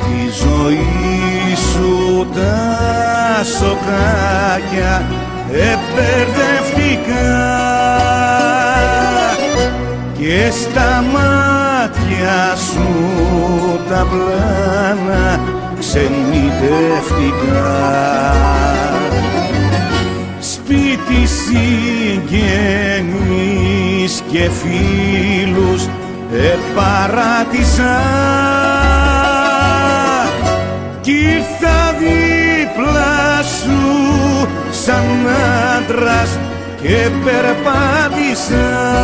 Στη ζωή σου τα σοκάκια εμπερδευτικά και στα μάτια σου τα πλάνα ξενιτευτικά. Σπίτι, συγγενείς και φίλους επαράτησα κι ήρθα δίπλα σου σαν άντρας και περπάτησα.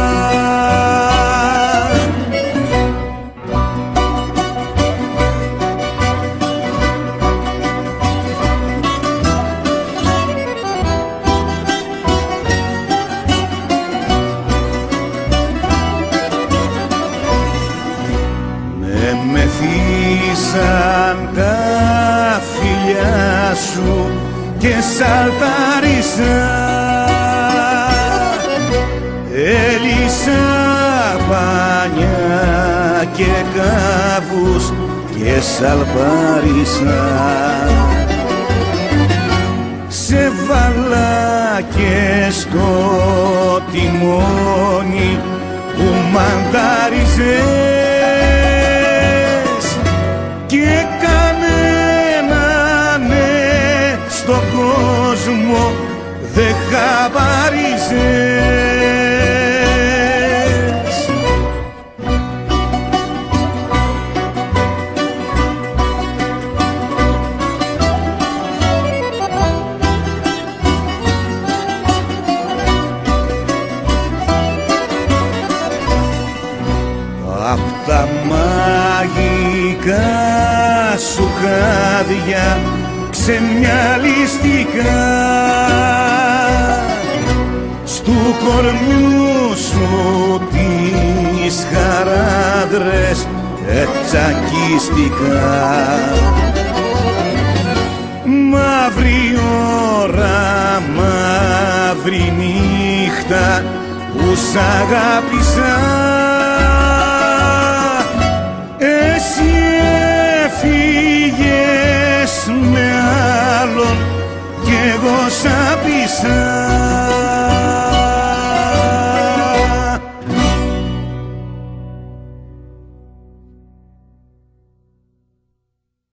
Με μεθύσαν τα φιλιά σου και σαλτάρισα, έλυσα πανιά και κάβους και σαλπάρισα. Σε βάλα και στο τιμόνι που μαντάριζες και κανένα ναι στον κόσμο δεν χαβάριζες. Απ' τα μαγικά σου χάδια ξεμυαλιστικά στου κορμιού σου τις χαράδρες ετσακίστηκα. Μαύρη ώρα, μαύρη νύχτα που σ' αγάπησα, εσύ